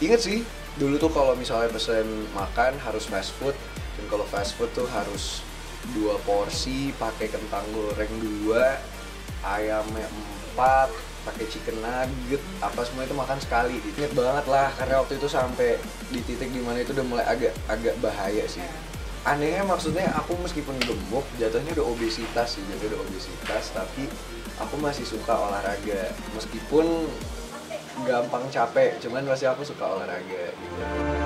Ingat sih, dulu tuh kalau misalnya pesen makan harus fast food, dan kalau fast food tuh harus 2 porsi, pakai kentang goreng 2, ayamnya 4, pakai chicken nugget, apa semua itu makan sekali. Inget banget lah, karena waktu itu sampai di titik dimana itu udah mulai agak bahaya sih. Anehnya maksudnya aku meskipun gemuk, jatuhnya udah obesitas sih, jatuhnya udah obesitas, tapi aku masih suka olahraga. Meskipun gampang capek, cuman masih aku suka olahraga gitu.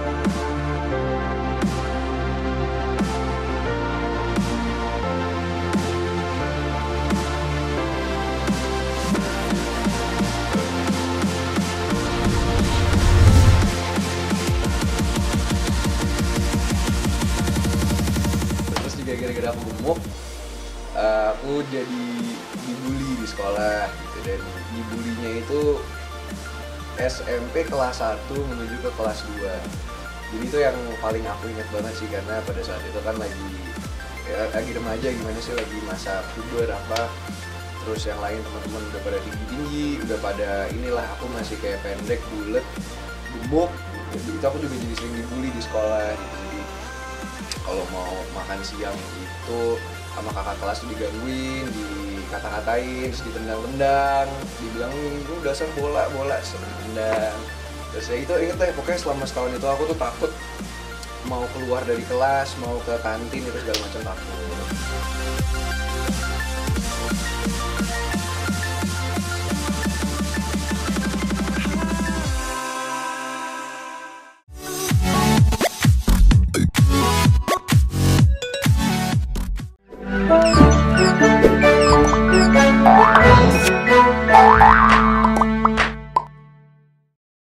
Terus juga gara-gara aku gemuk, aku jadi dibully di sekolah gitu, dan dibulinya itu SMP kelas 1 menuju ke kelas 2. Jadi itu yang paling aku ingat banget sih, karena pada saat itu kan lagi remaja, gimana sih, lagi masa puber apa. Terus yang lain teman-teman udah pada tinggi-tinggi, udah pada inilah, aku masih kayak pendek, bulet, gemuk. Jadi itu aku juga jadi sering dibully di sekolah gitu. Jadi kalau mau makan siang itu sama kakak kelas tuh digangguin, dikata-katain, terus ditendang-tendang, dibilang lu dasar bola, sering ditendang. Terus ya itu inget deh, pokoknya selama setahun itu aku tuh takut mau keluar dari kelas, mau ke kantin itu segala macam takut.